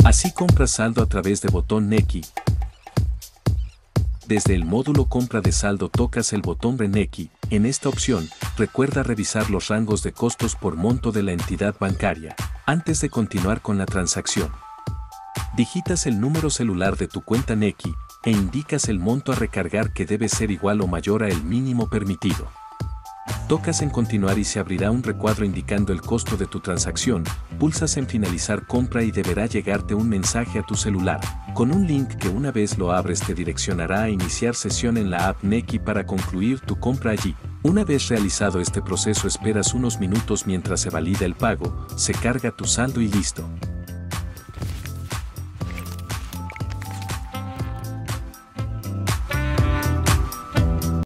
Así compras saldo a través de botón Nequi. Desde el módulo compra de saldo tocas el botón Renequi. En esta opción, recuerda revisar los rangos de costos por monto de la entidad bancaria, antes de continuar con la transacción. Digitas el número celular de tu cuenta Nequi, e indicas el monto a recargar que debe ser igual o mayor a el mínimo permitido. Tocas en continuar y se abrirá un recuadro indicando el costo de tu transacción, pulsas en finalizar compra y deberá llegarte un mensaje a tu celular, con un link que una vez lo abres te direccionará a iniciar sesión en la app Nequi para concluir tu compra allí. Una vez realizado este proceso esperas unos minutos mientras se valida el pago, se carga tu saldo y listo.